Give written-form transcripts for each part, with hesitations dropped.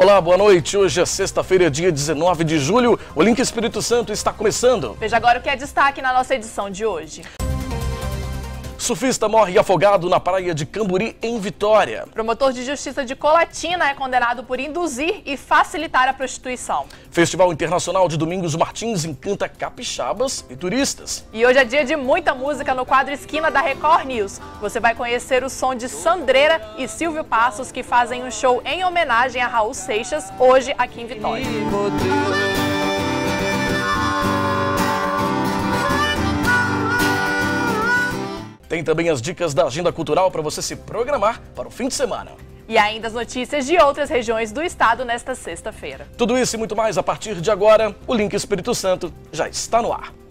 Olá, boa noite. Hoje é sexta-feira, dia 19 de julho. O Link Espírito Santo está começando. Veja agora o que é destaque na nossa edição de hoje. Surfista morre afogado na praia de Camburi, em Vitória. Promotor de justiça de Colatina é condenado por induzir e facilitar a prostituição. Festival Internacional de Domingos Martins encanta capixabas e turistas. E hoje é dia de muita música no quadro Esquina da Record News. Você vai conhecer o som de Sandreira e Silvio Passos, que fazem um show em homenagem a Raul Seixas, hoje aqui em Vitória. Tem também as dicas da agenda cultural para você se programar para o fim de semana. E ainda as notícias de outras regiões do estado nesta sexta-feira. Tudo isso e muito mais a partir de agora. O Link Espírito Santo já está no ar.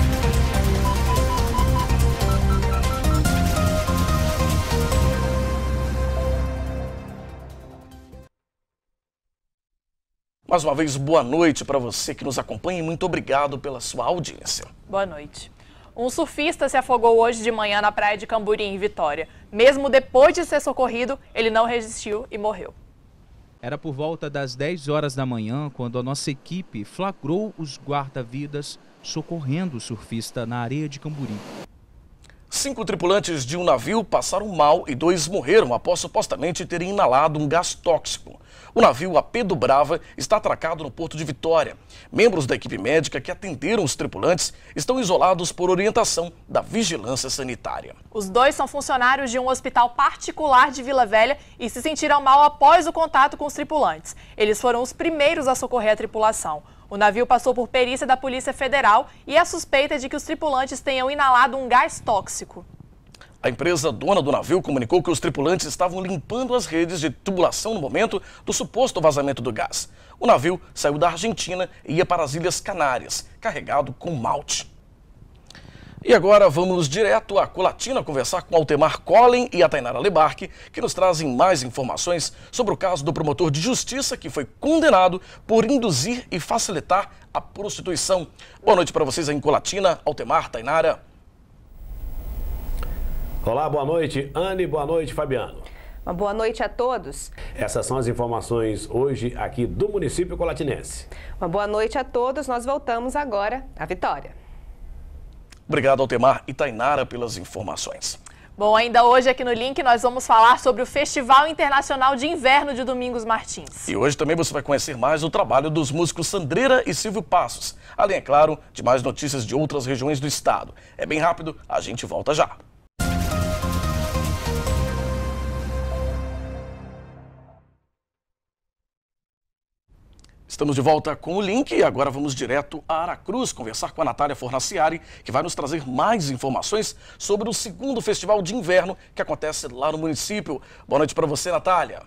Mais uma vez, boa noite para você que nos acompanha e muito obrigado pela sua audiência. Boa noite. Um surfista se afogou hoje de manhã na praia de Camburi, em Vitória. Mesmo depois de ser socorrido, ele não resistiu e morreu. Era por volta das 10 horas da manhã quando a nossa equipe flagrou os guarda-vidas socorrendo o surfista na areia de Camburi. 5 tripulantes de um navio passaram mal e 2 morreram após supostamente terem inalado um gás tóxico. O navio AP do Brava está atracado no porto de Vitória. Membros da equipe médica que atenderam os tripulantes estão isolados por orientação da vigilância sanitária. Os 2 são funcionários de um hospital particular de Vila Velha e se sentiram mal após o contato com os tripulantes. Eles foram os primeiros a socorrer a tripulação. O navio passou por perícia da Polícia Federal e a suspeita é de que os tripulantes tenham inalado um gás tóxico. A empresa dona do navio comunicou que os tripulantes estavam limpando as redes de tubulação no momento do suposto vazamento do gás. O navio saiu da Argentina e ia para as Ilhas Canárias, carregado com malte. E agora vamos direto a Colatina conversar com Altemar Collen e a Tainara Lebarque, que nos trazem mais informações sobre o caso do promotor de justiça que foi condenado por induzir e facilitar a prostituição. Boa noite para vocês aí em Colatina, Altemar, Tainara. Olá, boa noite, Anne, boa noite, Fabiano. Uma boa noite a todos. Essas são as informações hoje aqui do município colatinense. Uma boa noite a todos, nós voltamos agora à Vitória. Obrigado, Altemar e Tainara, pelas informações. Bom, ainda hoje aqui no Link nós vamos falar sobre o Festival Internacional de Inverno de Domingos Martins. E hoje também você vai conhecer mais o trabalho dos músicos Sandreira e Silvio Passos. Além, é claro, de mais notícias de outras regiões do estado. É bem rápido, a gente volta já. Estamos de volta com o Link e agora vamos direto a Aracruz conversar com a Natália Fornaciari, que vai nos trazer mais informações sobre o segundo festival de inverno que acontece lá no município. Boa noite para você, Natália.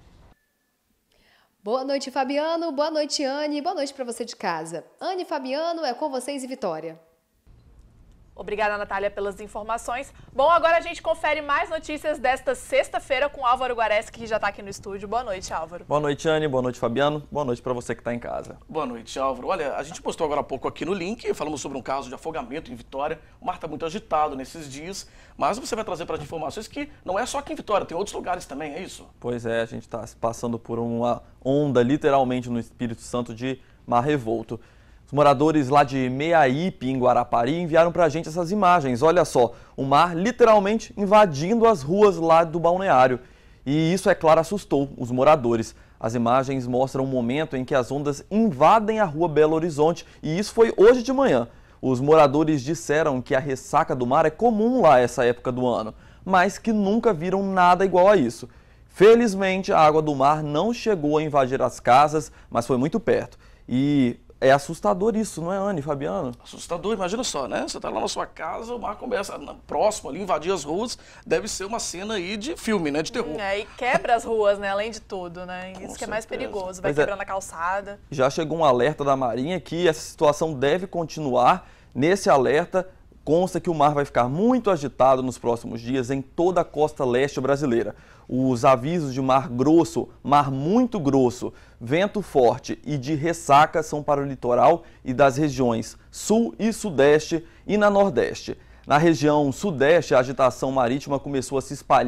Boa noite, Fabiano. Boa noite, Anne. Boa noite para você de casa. Anne e Fabiano, é com vocês e Vitória. Obrigada, Natália, pelas informações. Bom, agora a gente confere mais notícias desta sexta-feira com Álvaro Guareschi, que já está aqui no estúdio. Boa noite, Álvaro. Boa noite, Anne. Boa noite, Fabiano. Boa noite para você que está em casa. Boa noite, Álvaro. Olha, a gente postou agora há pouco aqui no Link, falamos sobre um caso de afogamento em Vitória. O mar está muito agitado nesses dias, mas você vai trazer para as informações que não é só aqui em Vitória, tem outros lugares também, é isso? Pois é, a gente está passando por uma onda, literalmente, no Espírito Santo de mar revolto. Os moradores lá de Meaípe, em Guarapari, enviaram para a gente essas imagens. Olha só, o mar literalmente invadindo as ruas lá do balneário. E isso, é claro, assustou os moradores. As imagens mostram um momento em que as ondas invadem a rua Belo Horizonte, e isso foi hoje de manhã. Os moradores disseram que a ressaca do mar é comum lá essa época do ano, mas que nunca viram nada igual a isso. Felizmente, a água do mar não chegou a invadir as casas, mas foi muito perto. E é assustador isso, não é, Anne, Fabiano? Assustador, imagina só, né? Você tá lá na sua casa, o mar começa próximo ali, invadir as ruas, deve ser uma cena aí de filme, né? De terror. É, e quebra as ruas, né? Além de tudo, né? Isso que é mais perigoso, vai quebrando a calçada. Já chegou um alerta da Marinha que essa situação deve continuar. Nesse alerta, consta que o mar vai ficar muito agitado nos próximos dias em toda a costa leste brasileira. Os avisos de mar grosso, mar muito grosso, vento forte e de ressaca são para o litoral e das regiões sul e sudeste e na nordeste. Na região sudeste, a agitação marítima começou a se espalhar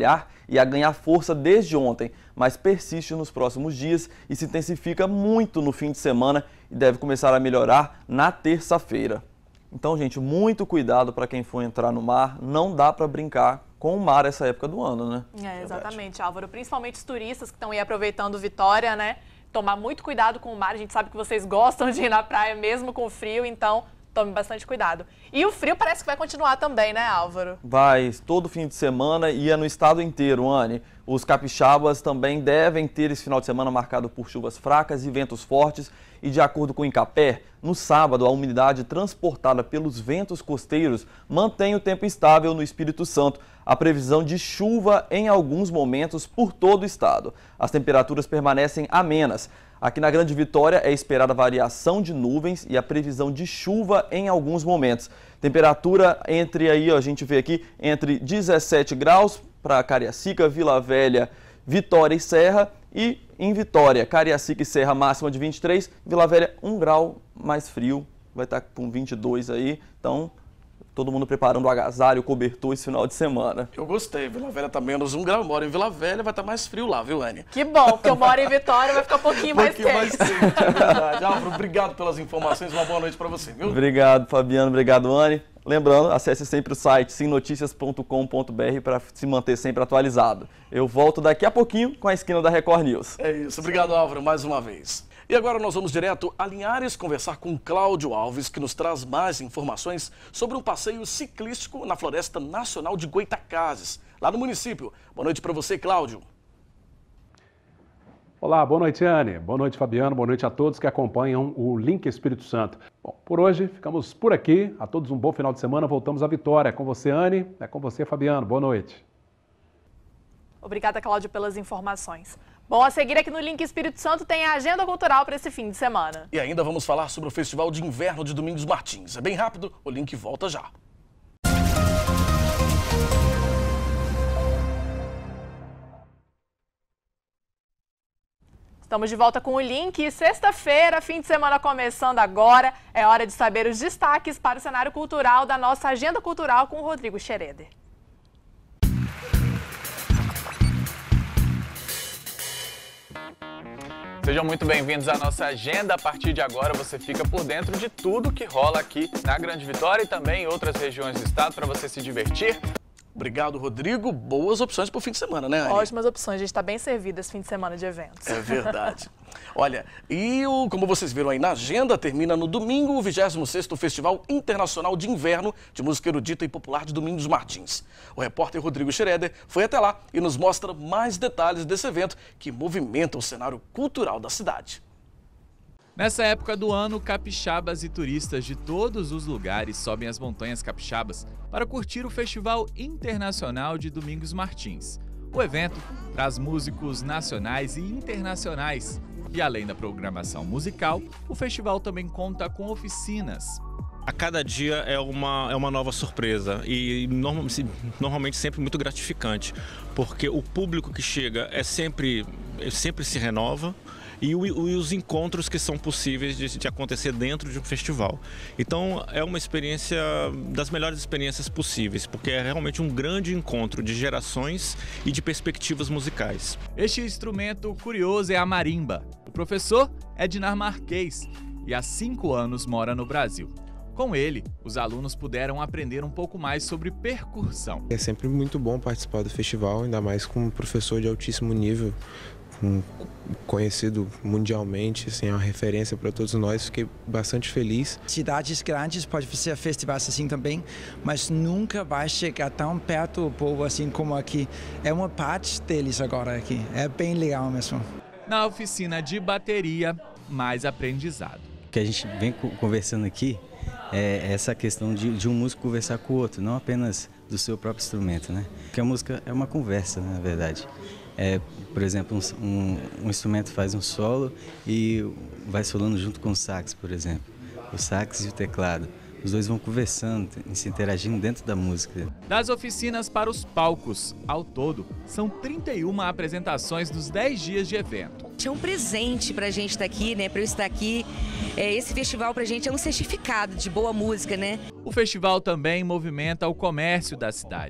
e a ganhar força desde ontem, mas persiste nos próximos dias e se intensifica muito no fim de semana e deve começar a melhorar na terça-feira. Então, gente, muito cuidado para quem for entrar no mar, não dá para brincar com o mar essa época do ano, né? Exatamente, Álvaro. Principalmente os turistas que estão aí aproveitando Vitória, né? Tomar muito cuidado com o mar. A gente sabe que vocês gostam de ir na praia mesmo com frio, então tome bastante cuidado. E o frio parece que vai continuar também, né, Álvaro? Vai, todo fim de semana e é no estado inteiro, Anne. Os capixabas também devem ter esse final de semana marcado por chuvas fracas e ventos fortes. E de acordo com o INCAPER, no sábado a umidade transportada pelos ventos costeiros mantém o tempo estável no Espírito Santo. A previsão de chuva em alguns momentos por todo o estado. As temperaturas permanecem amenas. Aqui na Grande Vitória é esperada variação de nuvens e a previsão de chuva em alguns momentos. Temperatura entre aí, a gente vê aqui, entre 17 graus para Cariacica, Vila Velha, Vitória e Serra. E em Vitória, Cariacica e Serra máxima de 23, Vila Velha 1 grau mais frio, vai estar com 22 aí. Então, todo mundo preparando o agasalho, o cobertor esse final de semana. Eu gostei, Vila Velha tá menos 1 grau, eu moro em Vila Velha, vai estar mais frio lá, viu, Anne? Que bom, porque eu moro em Vitória, vai ficar um pouquinho mais quente. É verdade. Álvaro, obrigado pelas informações, uma boa noite para você, viu? Obrigado, Fabiano, obrigado, Anne. Lembrando, acesse sempre o site simnoticias.com.br para se manter sempre atualizado. Eu volto daqui a pouquinho com a esquina da Record News. É isso, obrigado, Álvaro, mais uma vez. E agora nós vamos direto a Linhares conversar com Cláudio Alves, que nos traz mais informações sobre um passeio ciclístico na Floresta Nacional de Goitacazes, lá no município. Boa noite para você, Cláudio. Olá, boa noite, Anne. Boa noite, Fabiano. Boa noite a todos que acompanham o Link Espírito Santo. Bom, por hoje ficamos por aqui. A todos um bom final de semana. Voltamos à Vitória. É com você, Anne. É com você, Fabiano. Boa noite. Obrigada, Cláudio, pelas informações. Bom, a seguir aqui no Link Espírito Santo tem a agenda cultural para esse fim de semana. E ainda vamos falar sobre o Festival de Inverno de Domingos Martins. É bem rápido, o link volta já. Estamos de volta com o Link e sexta-feira, fim de semana começando agora, é hora de saber os destaques para o cenário cultural da nossa agenda cultural com o Rodrigo Schroeder. Sejam muito bem-vindos à nossa agenda. A partir de agora você fica por dentro de tudo que rola aqui na Grande Vitória e também em outras regiões do estado para você se divertir. Obrigado, Rodrigo. Boas opções para o fim de semana, né, Anne? Ótimas opções. A gente está bem servido esse fim de semana de eventos. É verdade. Olha, como vocês viram aí na agenda, termina no domingo o 26º Festival Internacional de Inverno de Música Erudita e Popular de Domingos Martins. O repórter Rodrigo Schroeder foi até lá e nos mostra mais detalhes desse evento que movimenta o cenário cultural da cidade. Nessa época do ano, capixabas e turistas de todos os lugares sobem as montanhas capixabas para curtir o Festival Internacional de Domingos Martins. O evento traz músicos nacionais e internacionais. E além da programação musical, o festival também conta com oficinas. A cada dia é uma nova surpresa e normalmente sempre muito gratificante, porque o público que chega sempre se renova. E os encontros que são possíveis de acontecer dentro de um festival. Então é uma experiência das melhores experiências possíveis, porque é realmente um grande encontro de gerações e de perspectivas musicais. Este instrumento curioso é a marimba. O professor é Dinar Marques e há 5 anos mora no Brasil. Com ele, os alunos puderam aprender um pouco mais sobre percussão. É sempre muito bom participar do festival, ainda mais com um professor de altíssimo nível, conhecido mundialmente, assim, é uma referência para todos nós. Fiquei bastante feliz. Cidades grandes pode fazer festivais assim também, mas nunca vai chegar tão perto do povo assim como aqui. É uma parte deles agora aqui. É bem legal mesmo. Na oficina de bateria, mais aprendizado. O que a gente vem conversando aqui é essa questão de um músico conversar com o outro, não apenas do seu próprio instrumento, né? Porque a música é uma conversa, na verdade. Por exemplo, um instrumento faz um solo e vai solando junto com o sax, por exemplo. O sax e o teclado. Os dois vão conversando, se interagindo dentro da música. Das oficinas para os palcos, ao todo, são 31 apresentações nos 10 dias de evento. É um presente pra gente estar aqui, né? Pra eu estar aqui. Esse festival pra gente é um certificado de boa música, né? O festival também movimenta o comércio da cidade.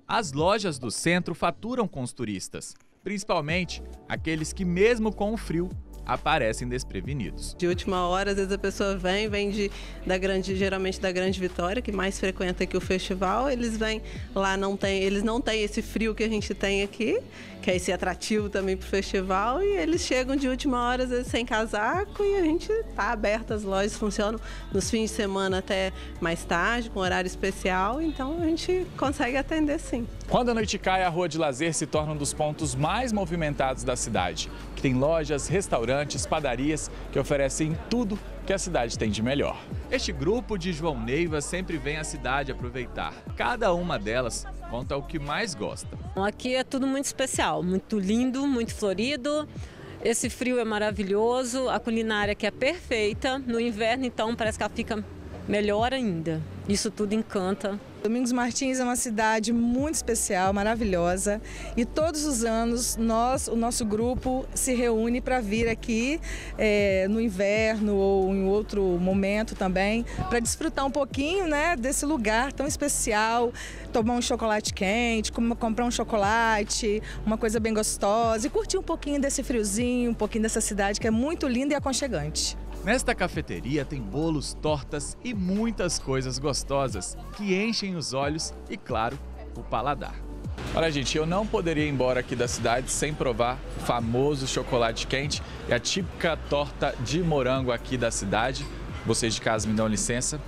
As lojas do centro faturam com os turistas, principalmente aqueles que, mesmo com o frio, aparecem desprevenidos. De última hora, às vezes a pessoa vem geralmente da Grande Vitória, que mais frequenta aqui o festival, eles vêm lá, eles não têm esse frio que a gente tem aqui, que é esse atrativo também para o festival, e eles chegam de última hora, às vezes sem casaco, e a gente está aberto, as lojas funcionam nos fins de semana até mais tarde, com horário especial, então a gente consegue atender sim. Quando a noite cai, a Rua de Lazer se torna um dos pontos mais movimentados da cidade, que tem lojas, restaurantes, padarias que oferecem tudo que a cidade tem de melhor. Este grupo de João Neiva sempre vem à cidade aproveitar. Cada uma delas conta o que mais gosta. Aqui é tudo muito especial, muito lindo, muito florido. Esse frio é maravilhoso, a culinária aqui é perfeita. No inverno, então, parece que ela fica melhor ainda. Isso tudo encanta. Domingos Martins é uma cidade muito especial, maravilhosa, e todos os anos o nosso grupo se reúne para vir aqui no inverno ou em outro momento também, para desfrutar um pouquinho, né, desse lugar tão especial, tomar um chocolate quente, comprar um chocolate, uma coisa bem gostosa e curtir um pouquinho desse friozinho, um pouquinho dessa cidade que é muito linda e aconchegante. Nesta cafeteria tem bolos, tortas e muitas coisas gostosas que enchem os olhos e, claro, o paladar. Olha, gente, eu não poderia ir embora aqui da cidade sem provar o famoso chocolate quente e a típica torta de morango aqui da cidade. Vocês de casa me dão licença.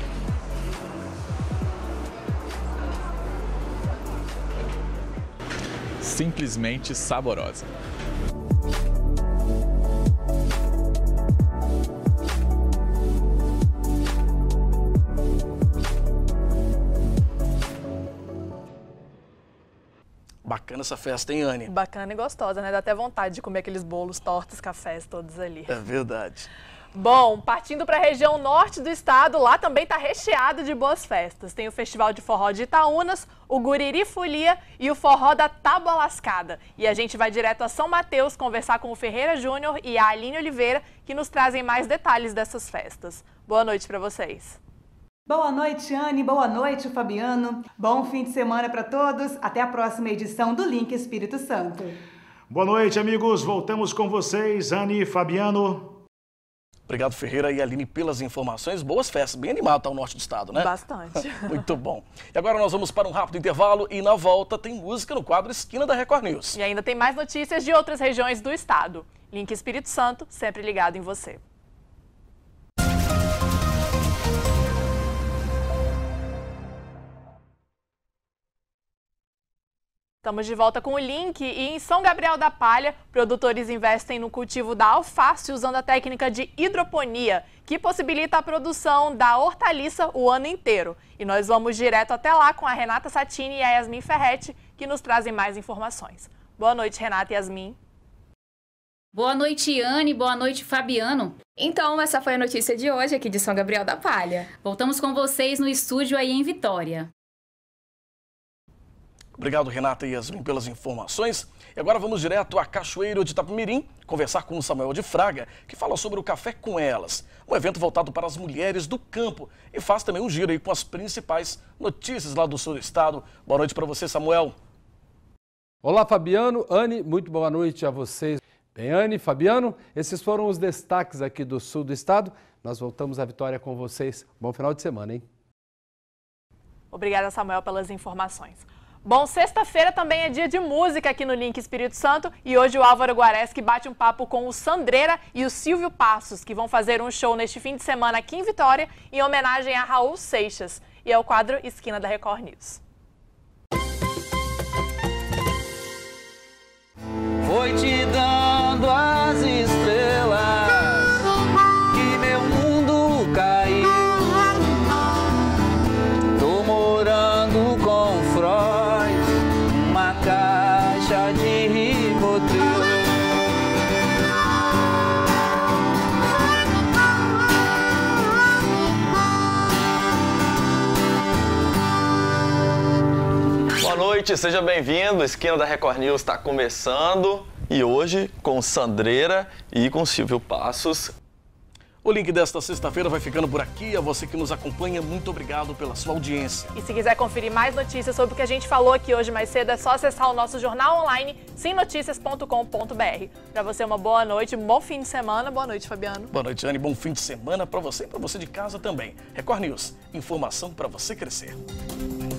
Simplesmente saborosa. Bacana essa festa, hein, Anne? Bacana e gostosa, né? Dá até vontade de comer aqueles bolos, tortas, cafés todos ali. É verdade. Bom, partindo para a região norte do estado, lá também está recheado de boas festas. Tem o Festival de Forró de Itaúnas, o Guriri Folia e o Forró da Tábua Lascada. E a gente vai direto a São Mateus conversar com o Ferreira Júnior e a Aline Oliveira, que nos trazem mais detalhes dessas festas. Boa noite para vocês. Boa noite, Anne. Boa noite, Fabiano. Bom fim de semana para todos. Até a próxima edição do Link Espírito Santo. Boa noite, amigos. Voltamos com vocês, Anne e Fabiano. Obrigado, Ferreira e Aline, pelas informações. Boas festas, bem animado tá o norte do estado, né? Bastante. Muito bom. E agora nós vamos para um rápido intervalo e na volta tem música no quadro Esquina da Record News. E ainda tem mais notícias de outras regiões do estado. Link Espírito Santo, sempre ligado em você. Estamos de volta com o Link e em São Gabriel da Palha, produtores investem no cultivo da alface usando a técnica de hidroponia, que possibilita a produção da hortaliça o ano inteiro. E nós vamos direto até lá com a Renata Satini e a Yasmin Ferretti, que nos trazem mais informações. Boa noite, Renata e Yasmin. Boa noite, Anne. Boa noite, Fabiano. Então, essa foi a notícia de hoje aqui de São Gabriel da Palha. Voltamos com vocês no estúdio aí em Vitória. Obrigado, Renata e Yasmin, pelas informações. E agora vamos direto a Cachoeiro de Itapemirim conversar com o Samuel de Fraga, que fala sobre o Café com Elas, um evento voltado para as mulheres do campo e faz também um giro aí com as principais notícias lá do sul do estado. Boa noite para você, Samuel. Olá, Fabiano. Anne, muito boa noite a vocês. Bem, Anne, Fabiano, esses foram os destaques aqui do sul do estado. Nós voltamos à Vitória com vocês. Bom final de semana, hein? Obrigada, Samuel, pelas informações. Bom, sexta-feira também é dia de música aqui no Link Espírito Santo e hoje o Álvaro Guareschi bate um papo com o Sandreira e o Silvio Passos, que vão fazer um show neste fim de semana aqui em Vitória em homenagem a Raul Seixas. E é o quadro Esquina da Record News. Foi te dando as estrelas que meu mundo caiu. Tô morando com Freud, uma caixa de Rivotril. Boa noite, seja bem-vindo. A Esquina da Record News está começando e hoje com Sandreira e com Silvio Passos. O link desta sexta-feira vai ficando por aqui. A você que nos acompanha, muito obrigado pela sua audiência. E se quiser conferir mais notícias sobre o que a gente falou aqui hoje mais cedo, é só acessar o nosso jornal online, simnoticias.com.br. Para você, uma boa noite, um bom fim de semana. Boa noite, Fabiano. Boa noite, Anne. Bom fim de semana para você e para você de casa também. Record News, informação para você crescer.